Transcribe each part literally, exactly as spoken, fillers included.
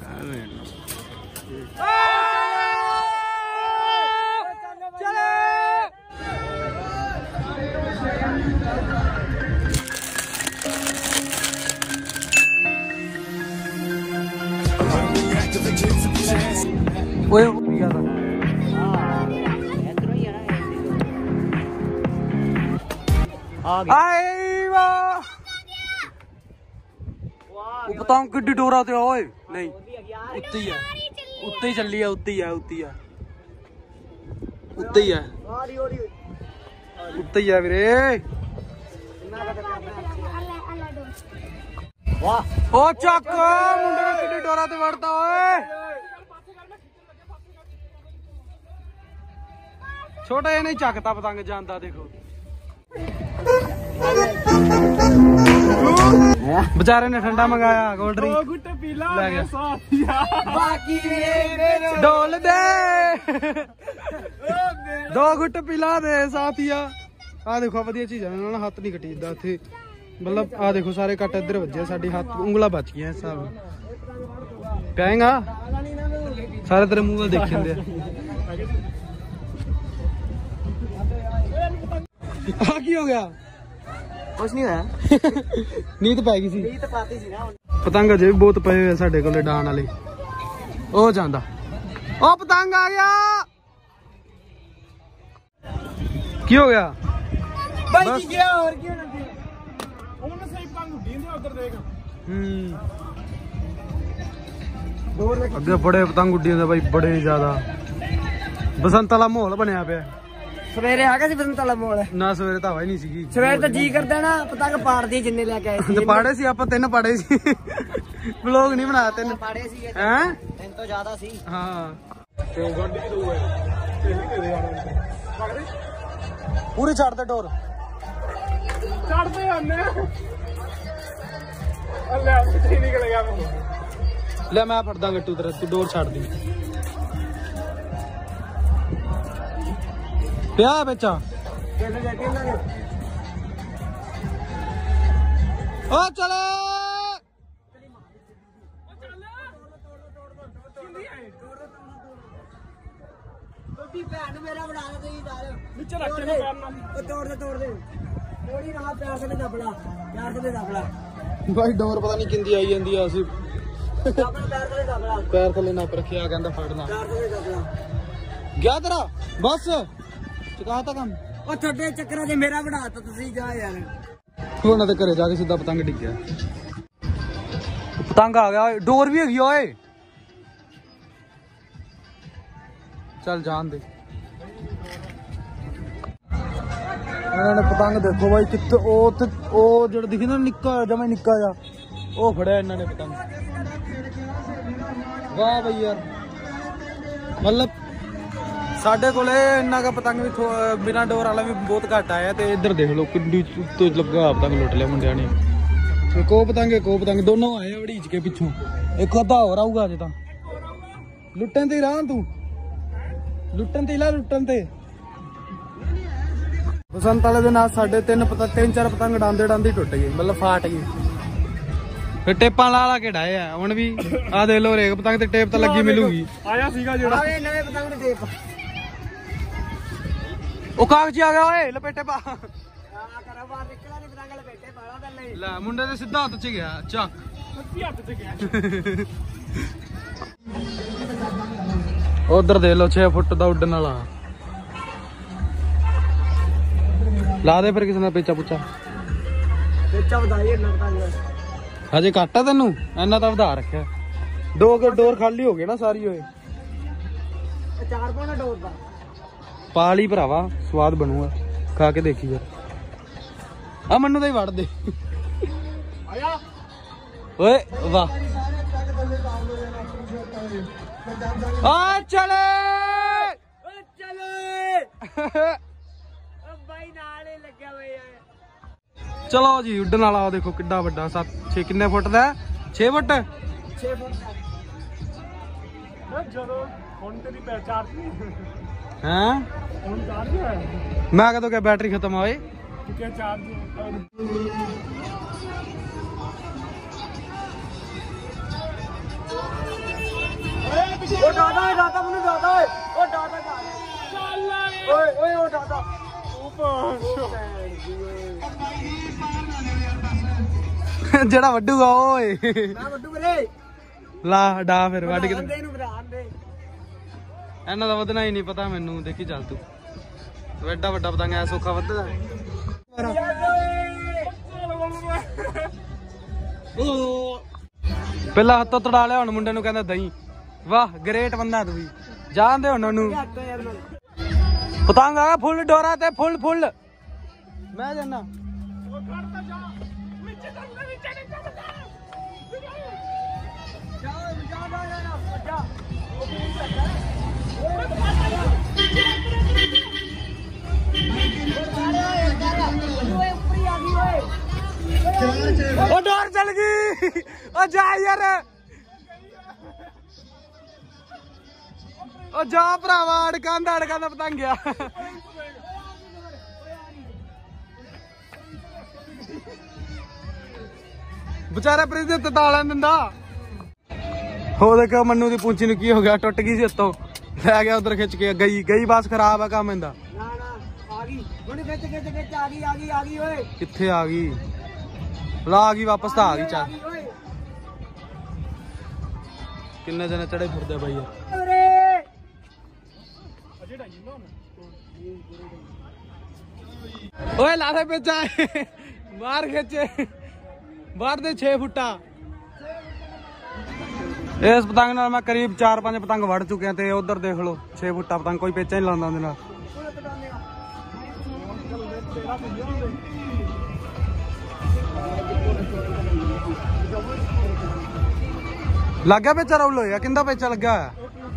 ओए हो गया था आए वाह पतंग किड्डी डोरा ते ओए नहीं उत्ते ही है उत्ते ही चली है उत्ते ही है उत्ते ही है उत्ते ही है उत्ते ही है वीरे वाह ओ चक मुंडे ने किड्डी डोरा ते वड़ता ओए छोटा ये नहीं चकता पतंग जानता देखो बेचारे ने ठंडा मंगाया कोल्ड ड्रिंक ले गया डोल दे दो गुट पिला दे साथिया आ देखो वधिया चीज़ है हाथ नहीं कटी दा थे मतलब आ देखो सारे कट इधर वजे साडी हाथ उंगला बच गई हिसाब कहेगा सारे तेरे मुंह में देख जाते आ की हो गया कुछ नहीं होया नींद पै गई सी नींद पाती सी ना पतंग अजे भी बहुत पए हुए साडे कोले डाण वाले ओ जांदा ओ पतंग आ गया की हो गया भाई की गया और की होना ओन सही पतंग उड्डी दे उधर देख हम्म अगे बड़े पतंग उड्डी दे भाई बड़े ज्यादा बसंत वाला माहौल बनया पे सवेरे आ गया सी बसंत वाला माहौल ना सवेरे तो हवा ही नहीं सी सवेरे तो जी करदा ना पतंग पाड़दी जिन्ने लेके आए सी पाड़े सी ਆਪਾਂ ਤਿੰਨ ਪਾੜੇ ਸੀ ਵਲੌਗ ਨਹੀਂ ਬਣਾਇਆ ਤਿੰਨ ਪਾੜੇ ਸੀ हैं ਤਿੰਨ ਤੋਂ ਜ਼ਿਆਦਾ ਸੀ ਹਾਂ ਤੇ ਗੱਡੀ ਕੀ ਦਊਗਾ ਪੂਰੀ ਛੱਡ ਦੇ ਡੋਰ ਛੱਡਦੇ ਹੁੰਨੇ ਲੈ ਕਿੱਥੇ ਨਿਕਲ ਗਿਆ ਮੈਂ ਲੈ ਮੈਂ ਫੜਦਾ ਗੱਟੂ ਤੇਰਾ ਤੂੰ ਡੋਰ ਛੱਡ ਦੀ ਪਿਆ ਬੱਚਾ ਓ ਚਲੇ ਛੋਟੀ ਭੈਣ ਮੇਰਾ ਬਣਾ ਦੇ ਤੁਸੀਂ ਨਾਲ ਵਿੱਚ ਰੱਖ ਕੇ ਪੈਰ ਨਾਲ ਤੋੜ ਦੇ ਤੋੜ ਦੇ ਥੋੜੀ ਨਾ ਪੈਰ ਥੱਲੇ ਦਬਲਾ ਪੈਰ ਥੱਲੇ ਦਬਲਾ ਭਾਈ ਡੋਰ ਪਤਾ ਨਹੀਂ ਕਿੰਦੀ ਆਈ ਜਾਂਦੀ ਆ ਅਸੀਂ ਪੈਰ ਥੱਲੇ ਦਬਲਾ ਪੈਰ ਥੱਲੇ ਨੱਪ ਰੱਖਿਆ ਕਹਿੰਦਾ ਫੜਨਾ ਪੈਰ ਥੱਲੇ ਦਬਲਾ ਗਿਆ ਤੇਰਾ ਬਸ ਚਕਾਤਾ ਕੰਮ ਉਹ ਛੱਡੇ ਚੱਕਰਾਂ ਦੇ ਮੇਰਾ ਬਣਾਤਾ ਤੁਸੀਂ ਜਾ ਯਾਰ ਉਹਨਾਂ ਦੇ ਘਰੇ ਜਾ ਕੇ ਸਿੱਧਾ ਪਤੰਗ ਡਿੱਗਿਆ ਪਤੰਗ ਆ ਗਿਆ ਡੋਰ ਵੀ ਹੈਗੀ ਓਏ ਚੱਲ ਜਾਣ ਦੇ ਇਹਨਾਂ ਨੇ ਪਤੰਗ ਦੇਖੋ ਬਾਈ ਕਿੱਥੇ ਉਹ ਤੇ ਉਹ ਜਿਹੜਾ ਦਿਖੀ ਨਾ ਨਿੱਕਾ ਜਮਾ ਨਿੱਕਾ ਜਾ ਉਹ ਫੜਿਆ ਇਹਨਾਂ ਨੇ ਪਤੰਗ ਵਾਹ ਬਈ ਯਾਰ मतलब साढ़े को इन्ना का पतंग भी बिना डोर वाला भी बहुत घट आया तो इधर देख लो किड्डी उत्ते लगा पतंग लुट लिया मुंडिया ने को पतंग को पतंग दोनों आए वड़ीच के पिछों एक अद्धा होर आऊगा अजे तो लुटन ते रहा तू लुटन ते ला लुटन ते बसंत वाले दिन साढ़े तीन पतंग तीन चार पतंग डांदे डांदे टुट गई मतलब फाट गई फिर टेपा ला ला के डाए है हुण भी आ देख लो हरेक पतंग ते टेप तो लगी मिलूगी आया सीगा जेड़ा नवे पतंग ते टेप ओ कागजी आ गया ओए लपेटे पा हां करा बाहर निकला नहीं पतंग लपेटे पाला दे ले ले मुंडे दे सीधा हाथ च गया चक सीधा हाथ च गया उधर देख लो छह फुट दा उड़न वाला ला दे फिर किसी ने पेचा पुचा पेचा वधाई ना पतंग हजे घट है तेन इना तो वधा रखा दो डोर खाली हो गए ना सारी होए चार पाना डोर दा पाली भरावा स्वाद बनूगा खा के देखी फिर आ मनु तो ही वड़ दे ओए वाह आ चले चले भाई नाल ही लग्या हुआ है चलो जी उड़न वाला देखो किड्डा बड़ा सत छे किन्ने फुट दा छे फुट छे फुट जदों हुण तेरी चार्ज हैं हुण चार्ज है मैं कदों क्या बैटरी खत्म होए क्या चार्ज ਡਾਟਾ ਮੈਨੂੰ ਡਾਟਾ ਓਏ ਉਹ ਡਾਟਾ ਕਰ ਓਏ ਓਏ ਉਹ ਡਾਟਾ ਜਿਹੜਾ ਵੱਡੂਗਾ ਓਏ ਮੈਂ ਵੱਡੂ ਵੀਰੇ ਲਾ ਡਾ ਫਿਰ ਵੱਢ ਕੇ ਦੇ ਨੂੰ ਵਧਾਣ ਦੇ ਇਹਨਾਂ ਦਾ ਵਧਣਾ ਹੀ ਨਹੀਂ ਪਤਾ ਮੈਨੂੰ ਦੇਖੀ ਚੱਲ ਤੂੰ ਐਡਾ ਵੱਡਾ ਪਤੰਗ ਐ ਸੌਖਾ ਵੱਧਦਾ ਪਹਿਲਾਂ ਹੱਥੋਂ ਤੜਾ ਲਿਆ ਹੁਣ ਮੁੰਡੇ ਨੂੰ ਕਹਿੰਦਾ ਦਹੀਂ ਵਾਹ ਗ੍ਰੇਟ ਬੰਦਾ ਤੂੰ ਵੀ ਜਾਣਦੇ ਹੁਣ ਉਹਨੂੰ ਪਤੰਗ ਆ ਫੁੱਲ ਡੋਰਾ ਤੇ ਫੁੱਲ ਫੁੱਲ ਮੈਂ ਜਾਨਾ ਉਹ ਡੋਰ ਚੱਲ ਗਈ ਉਹ ਜਾ ਯਾਰ ਉਹ ਜਾ ਭਰਾਵਾ ਅੜਕਾਂਦਾ ਅੜਕਾਂਦਾ ਪਤੰਗਿਆ ਵਿਚਾਰਾ ਪ੍ਰੀਤ ਤੇ ਤਾਲਾਂ ਦਿੰਦਾ ਹੋ ਦੇਖੋ ਮੰਨੂ ਦੀ ਪੂੰਛੀ ਨੂੰ ਕੀ ਹੋ ਗਿਆ ਟੁੱਟ ਗਈ ਸੀ ਉੱਤੋਂ ਲੈ ਗਿਆ ਉਧਰ ਖਿੱਚ ਕੇ ਗਈ ਗਈ ਬਸ ਖਰਾਬ ਆ ਕੰਮ ਇਹਦਾ ਨਾ ਨਾ ਆ ਗਈ ਹੁਣ ਖਿੱਚ ਖਿੱਚ ਖਿੱਚ ਆ ਗਈ ਆ ਗਈ ਆ ਗਈ ਓਏ ਕਿੱਥੇ ਆ ਗਈ ਲਾ ਆ ਗਈ ਵਾਪਸ ਤਾਂ ਆ ਗਈ ਚੱਲ ਕਿੰਨੇ ਜਣੇ ਚੜੇ ਫਿਰਦੇ ਬਾਈ ਓਏ ਲਾ ਦੇ ਪੇਚਾ ਬਾਹਰ ਖਿੱਚੇ ਬਾਹਰ ਦੇ ਛੇ ਫੁੱਟਾ ਇਸ ਪਤੰਗ ਨਾਲ ਮੈਂ ਕਰੀਬ ਚਾਰ ਪੰਜ ਪਤੰਗ ਵੜ ਚੁੱਕਿਆ ਤੇ ਉਧਰ ਦੇਖ ਲਓ ਛੇ ਫੁੱਟਾ ਪਤੰਗ ਕੋਈ ਪੇਚਾ ਨਹੀਂ ਲਾਉਂਦਾ ਉਹਦੇ ਨਾਲ ਲੱਗ ਗਿਆ ਪੇਚਾ ਰੌਲ ਹੋਇਆ ਕਿੰਦਾ ਪੇਚਾ ਲੱਗਾ ਹੋਇਆ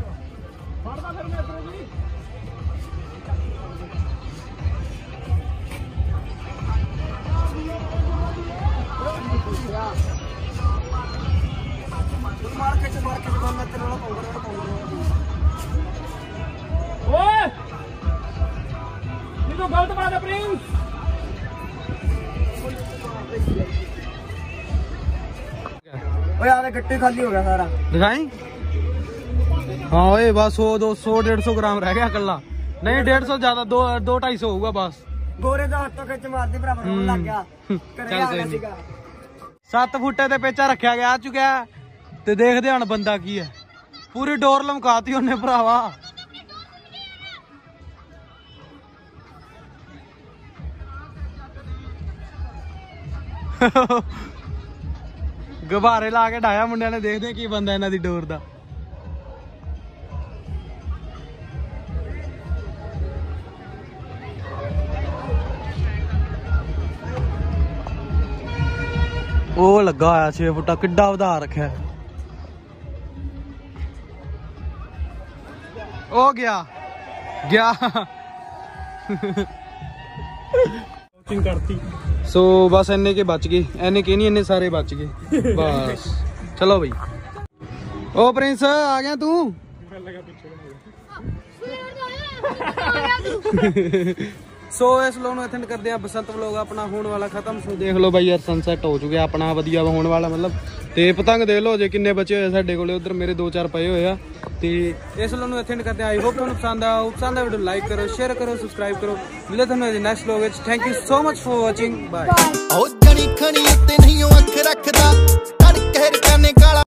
ਓਏ ਇਹ ਤਾਂ ਗਲਤ ਬਾਤ ਹੈ ਪ੍ਰਿੰਸ ਓਏ ਆਵੇ ਗੱਟੇ ਖਾਲੀ ਹੋ ਗਿਆ ਸਾਰਾ ਦਿਖਾਈ ਹਾਂ ਓਏ ਬਸ ਸੌ ਦੋ ਸੌ ਡੇਢ ਸੌ ਗ੍ਰਾਮ ਰਹਿ ਗਿਆ ਇਕੱਲਾ ਨਹੀਂ ਡੇਢ ਸੌ ਜ਼ਿਆਦਾ ਦੋ ਦੋ ਢਾਈ ਸੌ ਹੋਊਗਾ ਬਸ ਗੋਰੇ ਦਾ ਹੱਥੋਂ ਖਿੱਚ ਮਾਰਦੇ ਬਰਾਬਰ ਹੋਣ ਲੱਗ ਗਿਆ ਕਰੇ ਆ ਗਿਆ ਸੀਗਾ ਸੱਤ ਫੁੱਟੇ ਤੇ ਪੇਚਾ ਰੱਖਿਆ ਗਿਆ ਆ ਚੁੱਕਿਆ ਤੇ ਦੇਖਦੇ ਹੁਣ ਬੰਦਾ ਕੀ ਹੈ ਪੂਰੀ ਡੋਰ ਲਮਕਾਤੀ ਉਹਨੇ ਭਰਾਵਾ ਗੁਬਾਰੇ ਲਾ ਕੇ ਢਾਇਆ ਮੁੰਡਿਆਂ ਨੇ ਦੇਖਦੇ ਕੀ ਬੰਦਾ ਇਹਨਾਂ ਦੀ ਡੋਰ ਦਾ ਉਹ ਲੱਗਾ ਹੋਇਆ ਛੇ ਫੁੱਟਾ ਕਿੱਡਾ ਵਧਾ ਰੱਖਿਆ ਉਹ ਗਿਆ ਗਿਆ ਕਰਤੀ ਸੋ ਬਸ ਇੰਨੇ ਕੇ ਬਚ ਗਏ ਇੰਨੇ ਕੇ ਨਹੀਂ ਇੰਨੇ ਸਾਰੇ ਬਚ ਗਏ ਬਸ ਚਲੋ ਬਈ ਉਹ ਪ੍ਰਿੰਸ ਆ ਗਿਆ ਤੂੰ ਸੋ ਇਸ ਵਲੋਗ ਨੂੰ ਐਂਡ ਕਰਦੇ ਆ ਬਸੰਤ ਵਲੋਗ ਆਪਣਾ ਹੋਣ ਵਾਲਾ ਖਤਮ ਸੋ ਦੇਖ ਲਓ ਬਾਈ ਯਾਰ ਸਨਸੈਟ ਹੋ ਚੁੱਕਿਆ ਆਪਣਾ ਵਧੀਆ ਹੋਣ ਵਾਲਾ ਮਤਲਬ ਤੇ ਪਤੰਗ ਦੇਖ ਲਓ ਜੇ ਕਿੰਨੇ ਬਚੇ ਹੋਏ ਸਾਡੇ ਕੋਲੇ ਉਧਰ ਮੇਰੇ ਦੋ ਚਾਰ ਪਏ ਹੋਏ ਆ ਤੇ ਇਸ ਵਲੋਗ ਨੂੰ ਐਂਡ ਕਰਦੇ ਆ ਆਈ ਹੋਪ ਤੁਹਾਨੂੰ ਪਸੰਦ ਆ ਪਸੰਦ ਆ ਵੀਡੀਓ ਲਾਈਕ ਕਰੋ ਸ਼ੇਅਰ ਕਰੋ ਸਬਸਕ੍ਰਾਈਬ ਕਰੋ ਮਿਲਦੇ ਤੁਹਾਨੂੰ ਨੈਕਸਟ ਵਲੋਗ ਵਿੱਚ thank you so much for watching bye ਉਹ ਜਣੀ ਖਣੀ ਉੱਤੇ ਨਹੀਂ ਉਹ ਅੱਖ ਰੱਖਦਾ ਤੜਕੇ ਰਕਾਨੇ ਕਾਲਾ